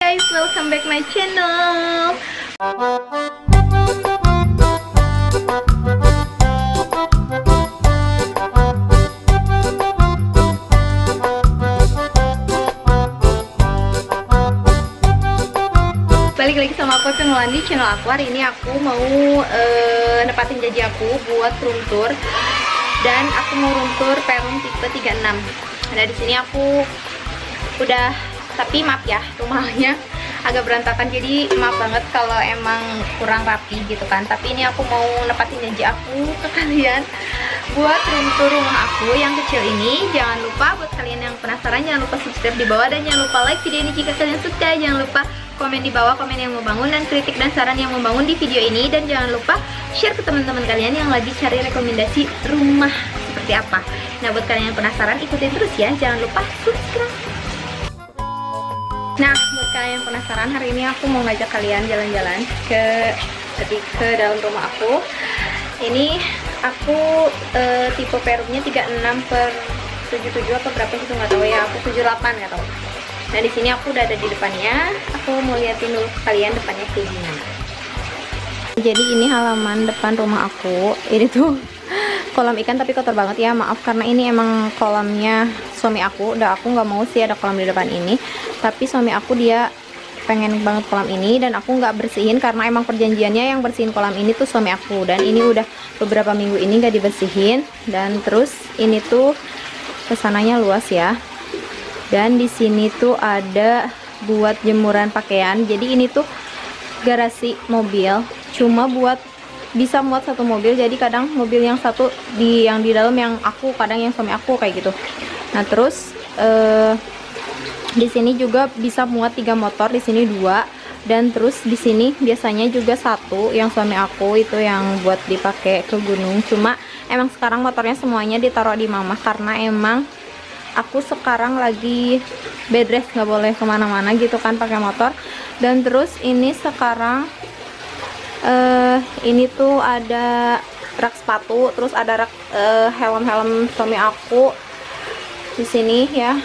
Guys, welcome back my channel. Balik lagi sama aku Pengeluaran di channel aku. Hari ini aku mau nepatin janji aku buat room tour, dan aku mau room tour perum tipe 36. Nah, di sini aku udah, tapi maaf ya, rumahnya agak berantakan, jadi maaf banget kalau emang kurang rapi gitu kan. Tapi ini aku mau nepatin janji aku ke kalian buat room tour rumah aku yang kecil ini. Jangan lupa buat kalian yang penasaran, jangan lupa subscribe di bawah, dan jangan lupa like video ini jika kalian suka. Jangan lupa komen di bawah, komen yang membangun dan kritik dan saran yang membangun di video ini, dan jangan lupa share ke teman-teman kalian yang lagi cari rekomendasi rumah seperti apa. Nah, buat kalian yang penasaran, ikutin terus ya, jangan lupa subscribe. Nah, buat kalian yang penasaran, hari ini aku mau ngajak kalian jalan-jalan ke dalam rumah aku. Ini aku tipe perumnya 36/77 atau berapa gitu, nggak tahu ya, aku 78 nggak tahu. Nah, di sini aku udah ada di depannya. Aku mau liatin dulu kalian depannya kayak gimana. Jadi ini halaman depan rumah aku. Ini tuh kolam ikan tapi kotor banget ya, maaf, karena ini emang kolamnya suami aku. Udah, aku nggak mau sih ada kolam di depan ini, tapi suami aku dia pengen banget kolam ini, dan aku nggak bersihin karena emang perjanjiannya yang bersihin kolam ini tuh suami aku. Dan ini udah beberapa minggu ini nggak dibersihin. Dan terus ini tuh kesananya luas ya. Dan di sini tuh ada buat jemuran pakaian. Jadi ini tuh garasi mobil, cuma buat bisa muat satu mobil. Jadi kadang mobil yang satu yang di dalam yang aku, kadang yang suami aku kayak gitu. Nah, terus di sini juga bisa muat 3 motor, di sini 2, dan terus di sini biasanya juga 1 yang suami aku itu yang buat dipakai ke gunung. Cuma emang sekarang motornya semuanya ditaruh di mama karena emang aku sekarang lagi bed rest, nggak boleh kemana-mana gitu kan pakai motor. Dan terus ini sekarang ini tuh ada rak sepatu, terus ada rak helm-helm suami aku di sini ya.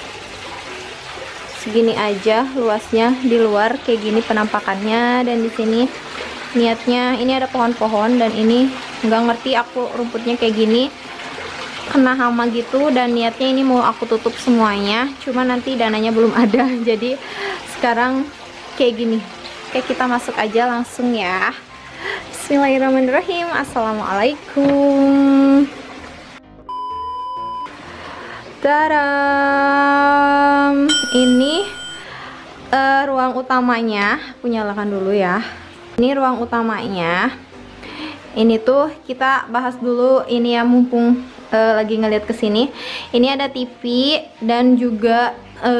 Segini aja luasnya, di luar kayak gini penampakannya. Dan di sini niatnya ini ada pohon-pohon, dan ini nggak ngerti aku rumputnya kayak gini kena hama gitu, dan niatnya ini mau aku tutup semuanya, cuma nanti dananya belum ada. Jadi sekarang kayak gini. Oke, kita masuk aja langsung ya. Bismillahirrahmanirrahim. Assalamualaikum. Tadam. Ini ruang utamanya. Aku nyalakan dulu ya. Ini ruang utamanya. Ini tuh kita bahas dulu ini ya, mumpung lagi ngeliat ke sini. Ini ada TV dan juga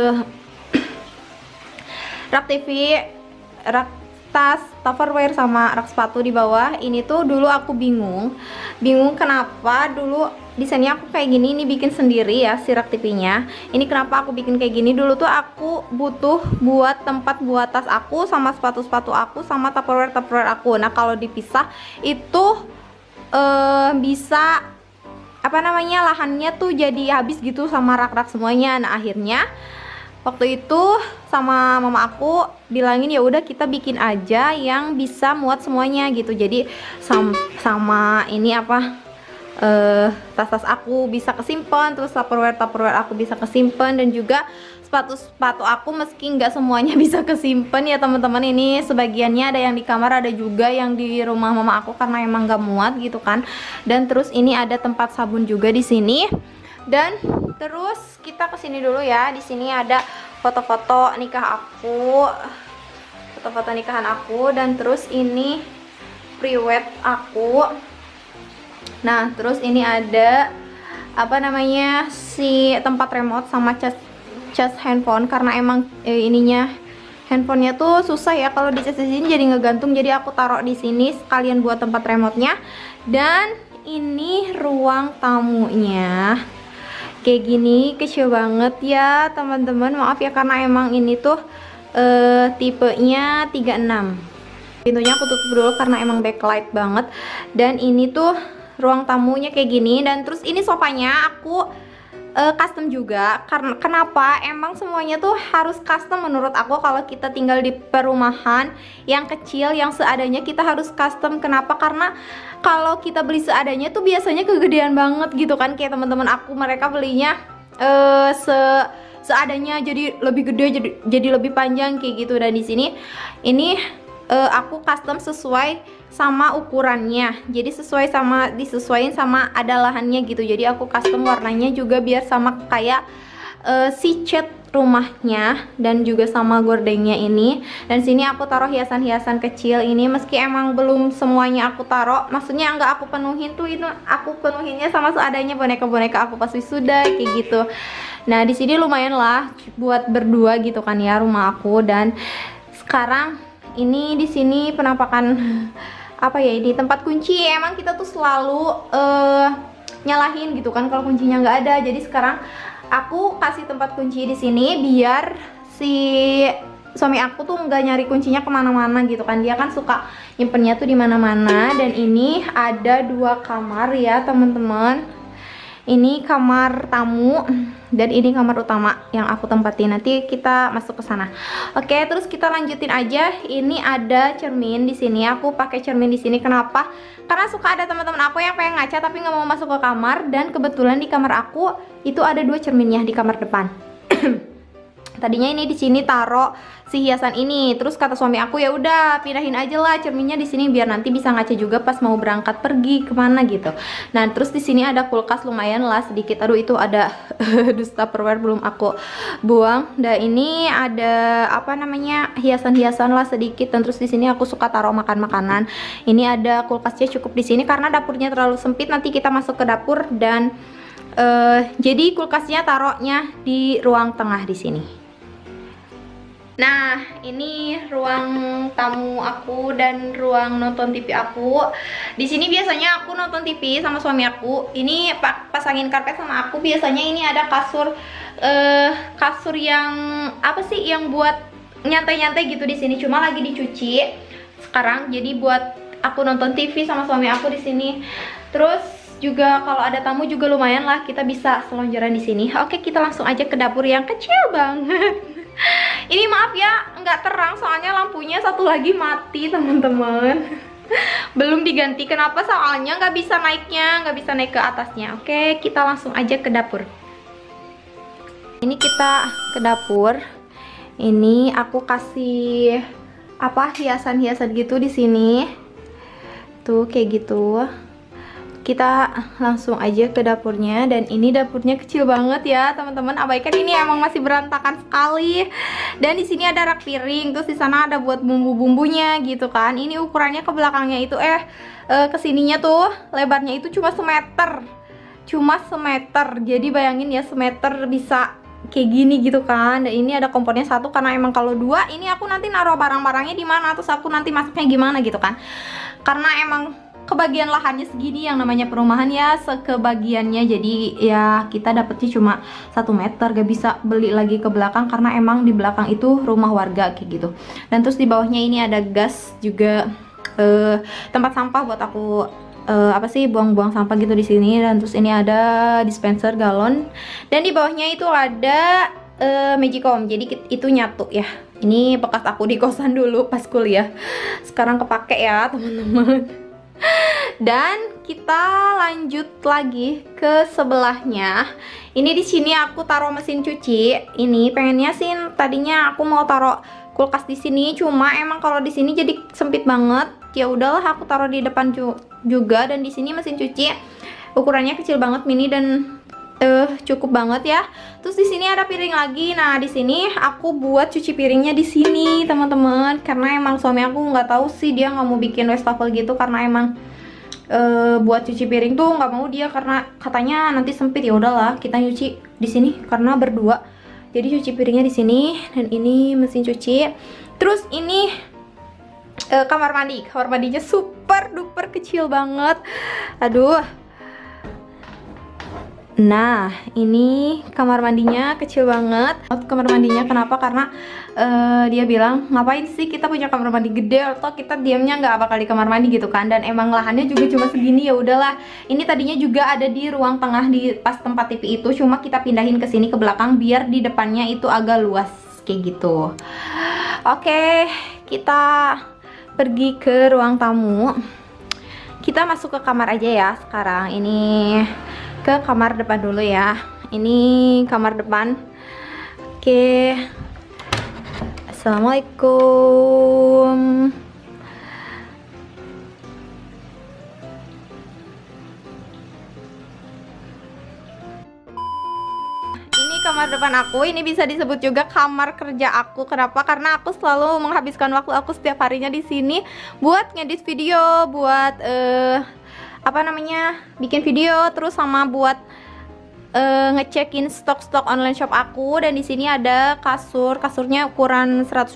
rak TV, rak tas, tupperware, sama rak sepatu di bawah. Ini tuh dulu aku bingung kenapa dulu desainnya aku kayak gini. Ini bikin sendiri ya si rak TV-nya. Ini kenapa aku bikin kayak gini. Dulu tuh aku butuh buat tempat buat tas aku sama sepatu-sepatu aku sama tupperware aku. Nah, kalau dipisah itu bisa apa namanya, lahannya tuh jadi habis gitu sama rak-rak semuanya. Nah, akhirnya waktu itu sama mama aku bilangin ya udah kita bikin aja yang bisa muat semuanya gitu. Jadi sama ini apa, tas-tas aku bisa kesimpan, terus tupperware aku bisa kesimpan, dan juga sepatu aku meski nggak semuanya bisa kesimpan ya teman-teman. Ini sebagiannya ada yang di kamar, ada juga yang di rumah mama aku karena emang nggak muat gitu kan. Dan terus ini ada tempat sabun juga di sini. Dan terus kita kesini dulu ya. Di sini ada foto-foto nikah aku, foto-foto nikahan aku, dan terus ini pre-wed aku. Nah, terus ini ada apa namanya, si tempat remote sama cas handphone, karena emang ininya handphonenya tuh susah ya kalau di cas di sini, jadi ngegantung. Jadi aku taruh di sini sekalian buat tempat remote-nya. Dan ini ruang tamunya kayak gini, kecil banget ya teman-teman. Maaf ya karena emang ini tuh tipenya 36. Pintunya aku tutup dulu karena emang backlight banget. Dan ini tuh ruang tamunya kayak gini. Dan terus ini sofanya aku custom juga. Karena kenapa? Emang semuanya tuh harus custom menurut aku. Kalau kita tinggal di perumahan yang kecil, yang seadanya, kita harus custom. Kenapa? Karena kalau kita beli seadanya tuh biasanya kegedean banget gitu kan. Kayak teman-teman aku, mereka belinya seadanya, jadi lebih gede, jadi lebih panjang kayak gitu. Dan di sini ini aku custom sesuai sama ukurannya, jadi disesuaiin sama ada lahannya gitu. Jadi aku custom warnanya juga biar sama kayak si cat rumahnya dan juga sama gordengnya ini. Dan sini aku taruh hiasan-hiasan kecil ini, meski emang belum semuanya aku taruh, maksudnya nggak aku penuhin tuh, itu aku penuhinnya sama seadanya boneka-boneka aku pas wisuda kayak gitu. Nah di sini lumayan lah buat berdua gitu kan ya rumah aku. Dan sekarang ini di sini penampakan apa ya, ini tempat kunci. Emang kita tuh selalu nyalahin gitu kan kalau kuncinya nggak ada. Jadi sekarang aku kasih tempat kunci di sini biar si suami aku tuh nggak nyari kuncinya kemana-mana gitu kan. Dia kan suka nyimpennya tuh di mana-mana. Dan ini ada 2 kamar ya teman-teman. Ini kamar tamu dan ini kamar utama yang aku tempatin. Nanti kita masuk ke sana. Oke, terus kita lanjutin aja. Ini ada cermin di sini. Aku pakai cermin di sini. Kenapa? Karena suka ada teman-teman aku yang pengen ngaca tapi nggak mau masuk ke kamar. Dan kebetulan di kamar aku itu ada 2 cerminnya di kamar depan. Tadinya ini di sini taruh si hiasan ini, terus kata suami aku ya udah pindahin aja lah cerminnya di sini biar nanti bisa ngaca juga pas mau berangkat pergi kemana gitu. Nah terus di sini ada kulkas lumayan lah sedikit. Aduh itu ada dusta Tupperware belum aku buang. Dan ini ada apa namanya hiasan-hiasan lah sedikit. Dan terus di sini aku suka taruh makan makanan. Ini ada kulkasnya cukup di sini karena dapurnya terlalu sempit. Nanti kita masuk ke dapur dan jadi kulkasnya taruhnya di ruang tengah di sini. Nah, ini ruang tamu aku dan ruang nonton TV aku. Di sini biasanya aku nonton TV sama suami aku. Ini pasangin karpet sama aku. Biasanya ini ada kasur yang apa sih, yang buat nyantai-nyantai gitu di sini. Cuma lagi dicuci sekarang. Jadi buat aku nonton TV sama suami aku di sini. Terus juga kalau ada tamu juga lumayan lah kita bisa selonjoran di sini. Oke, kita langsung aja ke dapur yang kecil banget. Ini maaf ya nggak terang soalnya lampunya satu lagi mati teman-teman. Belum diganti. Kenapa? Soalnya nggak bisa naik ke atasnya. Oke, kita langsung aja ke dapur. Ini kita ke dapur. Ini aku kasih apa hiasan-hiasan gitu di sini. Tuh kayak gitu. Kita langsung aja ke dapurnya. Dan ini dapurnya kecil banget ya teman-teman. Abaikan ini emang masih berantakan sekali. Dan di sini ada rak piring. Terus di sana ada buat bumbu-bumbunya gitu kan. Ini ukurannya ke belakangnya itu kesininya tuh lebarnya itu cuma semeter. Jadi bayangin ya, semeter bisa kayak gini gitu kan. Dan ini ada kompornya 1 karena emang kalau 2 ini aku nanti naruh barang-barangnya di mana, terus aku nanti masaknya gimana gitu kan. Karena emang kebagian lahannya segini, yang namanya perumahan ya sekebagiannya. Jadi ya kita dapetnya cuma 1 meter, gak bisa beli lagi ke belakang karena emang di belakang itu rumah warga kayak gitu. Dan terus di bawahnya ini ada gas juga, tempat sampah buat aku buang-buang sampah gitu di sini. Dan terus ini ada dispenser galon. Dan di bawahnya itu ada Magicom, jadi itu nyatu ya. Ini bekas aku di kosan dulu pas kuliah, sekarang kepake ya teman-teman. Dan kita lanjut lagi ke sebelahnya. Ini di sini aku taruh mesin cuci. Ini pengennya sih tadinya aku mau taruh kulkas di sini, cuma emang kalau di sini jadi sempit banget. Ya udahlah aku taruh di depan juga. Dan di sini mesin cuci ukurannya kecil banget, mini, dan cukup banget ya. Terus di sini ada piring lagi. Nah di sini aku buat cuci piringnya di sini teman-teman, karena emang suami aku nggak tahu sih, dia nggak mau bikin wastafel gitu karena emang buat cuci piring tuh nggak mau dia karena katanya nanti sempit. Ya udahlah kita nyuci di sini karena berdua. Jadi cuci piringnya di sini. Dan ini mesin cuci. Terus ini kamar mandi. Kamar mandinya super duper kecil banget. Aduh. Nah, ini kamar mandinya kecil banget. Kamar mandinya kenapa? Karena dia bilang, ngapain sih kita punya kamar mandi gede atau kita diamnya nggak bakal di kamar mandi gitu kan. Dan emang lahannya juga cuma segini, ya udahlah. Ini tadinya juga ada di ruang tengah di pas tempat TV itu, cuma kita pindahin ke sini ke belakang biar di depannya itu agak luas kayak gitu. Oke, kita pergi ke ruang tamu. Kita masuk ke kamar aja ya sekarang. Ini ke kamar depan dulu ya. Ini kamar depan. Oke. Assalamualaikum. Ini kamar depan aku. Ini bisa disebut juga kamar kerja aku. Kenapa? Karena aku selalu menghabiskan waktu aku setiap harinya di sini buat ngedit video, buat apa namanya, bikin video, terus sama buat ngecekin stok-stok online shop aku. Dan di sini ada kasurnya ukuran 120.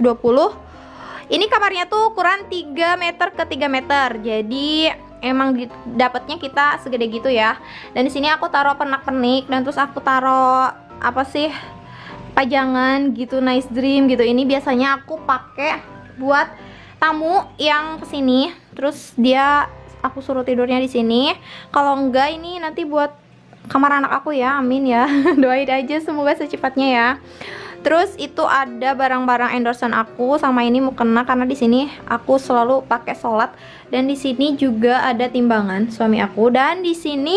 Ini kamarnya tuh ukuran 3 meter ke 3 meter. Jadi emang dapatnya kita segede gitu ya. Dan di sini aku taruh pernak-pernik, dan terus aku taruh apa sih, pajangan gitu, nice dream gitu. Ini biasanya aku pakai buat tamu yang kesini, terus aku suruh tidurnya di sini. Kalau enggak, ini nanti buat kamar anak aku ya, amin ya. Doain aja semoga secepatnya ya. Terus itu ada barang-barang endorsean aku, sama ini mukena karena di sini aku selalu pakai sholat. Dan di sini juga ada timbangan suami aku, dan di sini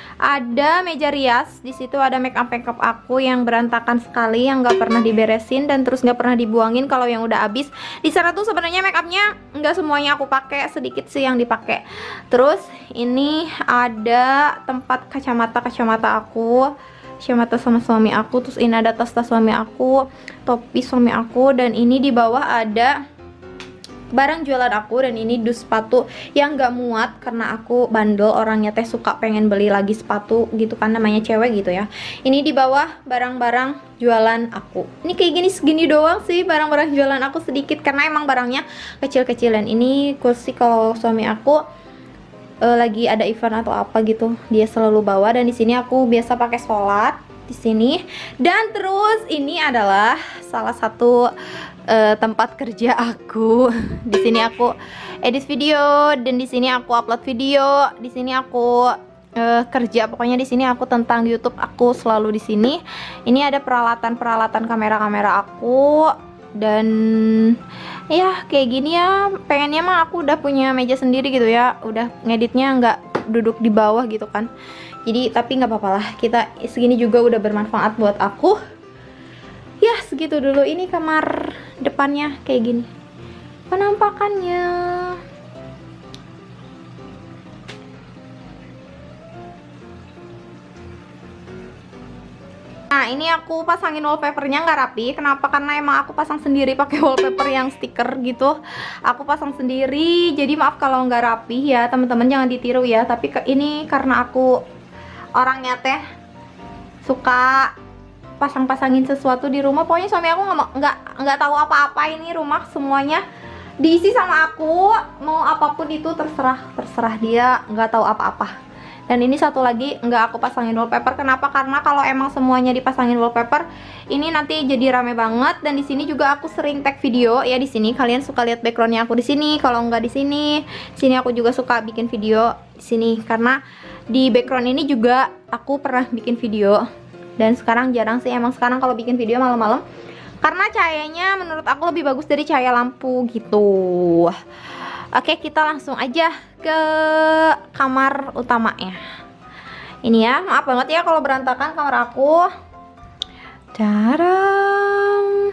ada meja rias. Di situ ada make up aku yang berantakan sekali, yang nggak pernah diberesin dan terus nggak pernah dibuangin kalau yang udah habis. Di sana tuh sebenarnya make upnya nggak semuanya aku pakai, sedikit sih yang dipakai. Terus ini ada tempat kacamata aku, kacamata sama suami aku. Terus ini ada tas suami aku, topi suami aku, dan ini di bawah ada barang jualan aku. Dan ini dus sepatu yang gak muat karena aku bandel orangnya teh, suka pengen beli lagi sepatu gitu kan, namanya cewek gitu ya. Ini di bawah barang-barang jualan aku. Ini kayak gini, segini doang sih barang-barang jualan aku, sedikit karena emang barangnya kecil-kecilan. Ini kursi kalau suami aku lagi ada event atau apa gitu, dia selalu bawa. Dan di sini aku biasa pakai sholat di sini. Dan terus ini adalah salah satu tempat kerja aku. Di sini aku edit video, dan di sini aku upload video. Di sini aku kerja, pokoknya di sini aku tentang YouTube aku selalu di sini. Ini ada peralatan kamera aku. Dan ya kayak gini ya, pengennya mah aku udah punya meja sendiri gitu ya, udah ngeditnya nggak duduk di bawah gitu kan. Jadi tapi nggak apa-apa lah, kita segini juga udah bermanfaat buat aku. Ya segitu dulu. Ini kamar depannya kayak gini penampakannya. Nah ini aku pasangin wallpapernya nggak rapi. Kenapa? Karena emang aku pasang sendiri pakai wallpaper yang stiker gitu. Aku pasang sendiri, jadi maaf kalau nggak rapi ya teman-teman, jangan ditiru ya. Tapi ini karena aku orangnya teh suka pasang-pasangin sesuatu di rumah. Pokoknya suami aku nggak tahu apa-apa. Ini rumah semuanya diisi sama aku, mau apapun itu terserah dia, nggak tahu apa-apa. Dan ini satu lagi nggak aku pasangin wallpaper. Kenapa? Karena kalau emang semuanya dipasangin wallpaper, ini nanti jadi rame banget. Dan di sini juga aku sering tag video ya. Di sini kalian suka lihat backgroundnya aku di sini. Kalau nggak di sini, aku juga suka bikin video di sini. Karena di background ini juga aku pernah bikin video. Dan sekarang jarang sih, emang sekarang kalau bikin video malam-malam, karena cahayanya menurut aku lebih bagus dari cahaya lampu gitu. Oke, kita langsung aja ke kamar utamanya. Ini ya, maaf banget ya kalau berantakan kamar aku. Tarang.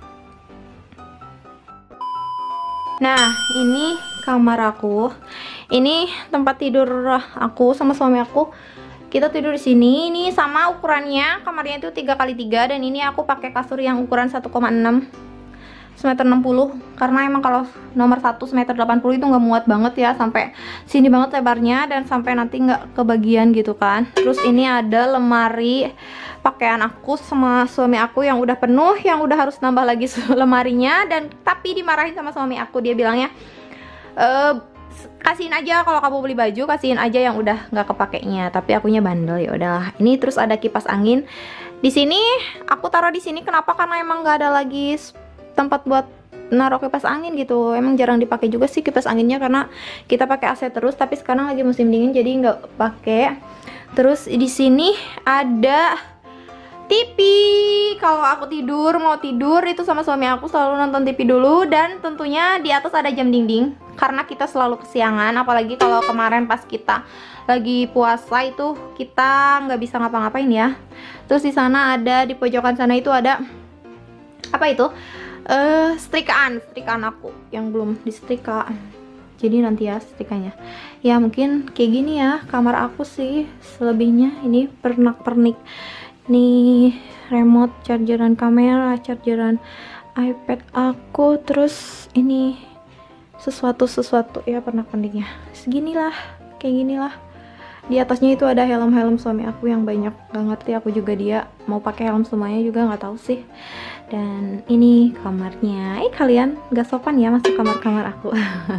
Nah, ini kamar aku. Ini tempat tidur aku sama suami aku. Kita tidur di sini. Ini sama ukurannya, kamarnya itu 3x3, dan ini aku pakai kasur yang ukuran 1,6 1,60 meter, karena emang kalau nomor 1 1,80 meter itu nggak muat banget ya, sampai sini banget lebarnya dan sampai nanti nggak kebagian gitu kan. Terus ini ada lemari pakaian aku sama suami aku yang udah penuh, yang udah harus nambah lagi lemarinya. Dan tapi dimarahin sama suami aku, dia bilangnya kasihin aja kalau kamu beli baju, kasihin aja yang udah nggak kepakainya. Tapi akunya bandel, ya udahlah. Ini terus ada kipas angin di sini. Aku taruh di sini kenapa? Karena emang nggak ada lagi tempat buat naruh kipas angin gitu. Emang jarang dipakai juga sih kipas anginnya karena kita pakai AC terus. Tapi sekarang lagi musim dingin jadi nggak pakai. Terus di sini ada TV. Kalau aku mau tidur itu sama suami aku selalu nonton TV dulu. Dan tentunya di atas ada jam dinding karena kita selalu kesiangan. Apalagi kalau kemarin pas kita lagi puasa itu kita nggak bisa ngapa-ngapain ya. Terus di sana ada, di pojokan sana itu ada apa itu? Setrikaan aku yang belum disetrika. Jadi nanti ya setrikanya. Ya mungkin kayak gini ya kamar aku sih. Selebihnya ini pernak-pernik. Nih remote, chargeran kamera, chargeran iPad aku, terus ini sesuatu ya pernak-perniknya. Seginilah, kayak ginilah. Di atasnya itu ada helm-helm suami aku yang banyak, gak ngerti aku juga dia mau pakai helm semuanya juga nggak tahu sih. Dan ini kamarnya. Kalian gak sopan ya masuk kamar-kamar aku.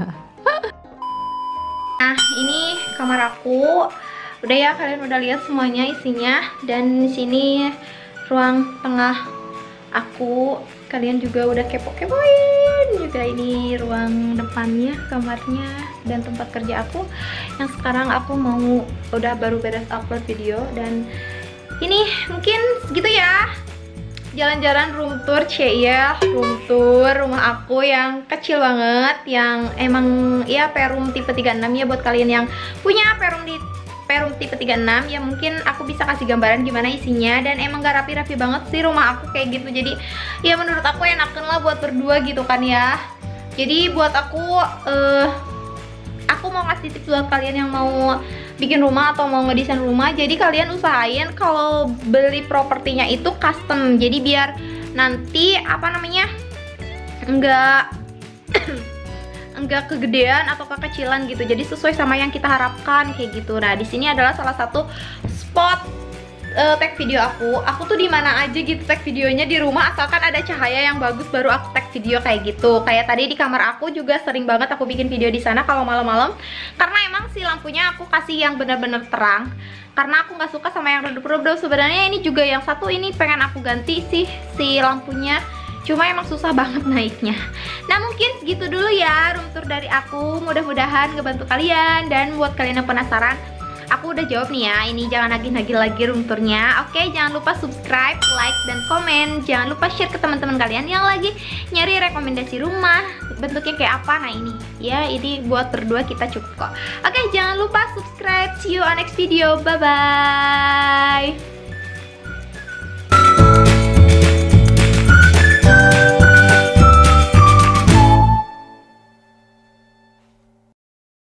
Nah ini kamar aku. Udah ya, kalian udah lihat semuanya isinya. Dan di sini ruang tengah aku. Kalian juga udah kepo-kepoin juga. Ini ruang depannya, kamarnya, dan tempat kerja aku. Yang sekarang aku mau baru beres upload video. Dan ini mungkin segitu ya jalan-jalan room tour room tour rumah aku yang kecil banget, yang emang ya perum tipe 36 ya. Buat kalian yang punya perum tipe 36 ya mungkin aku bisa kasih gambaran gimana isinya. Dan emang gak rapi-rapi banget sih rumah aku kayak gitu. Jadi ya menurut aku enakan lah buat berdua gitu kan ya. Jadi buat aku mau ngasih tips buat kalian yang mau bikin rumah atau mau ngedesain rumah. Jadi kalian usahain kalau beli propertinya itu custom. Jadi biar nanti apa namanya enggak kegedean atau kekecilan gitu. Jadi sesuai sama yang kita harapkan kayak gitu. Nah, di sini adalah salah satu spot tag video aku. Aku tuh di mana aja gitu tag videonya di rumah, asalkan ada cahaya yang bagus baru aku tag video kayak gitu. Kayak tadi di kamar aku juga sering banget aku bikin video di sana kalau malam-malam. Karena emang si lampunya aku kasih yang bener-bener terang. Karena aku nggak suka sama yang redup-redup. Sebenarnya ini juga yang satu ini pengen aku ganti sih si lampunya. Cuma emang susah banget naiknya. Nah mungkin segitu dulu ya room tour dari aku. Mudah-mudahan ngebantu kalian. Dan buat kalian yang penasaran, aku udah jawab nih ya. Ini jangan nagih-nagih lagi room tournya. Oke, jangan lupa subscribe, like, dan komen. Jangan lupa share ke teman-teman kalian yang lagi nyari rekomendasi rumah. Bentuknya kayak apa? Nah ini ya, ini buat berdua kita cukup kok. Oke, jangan lupa subscribe. See you on next video. Bye-bye.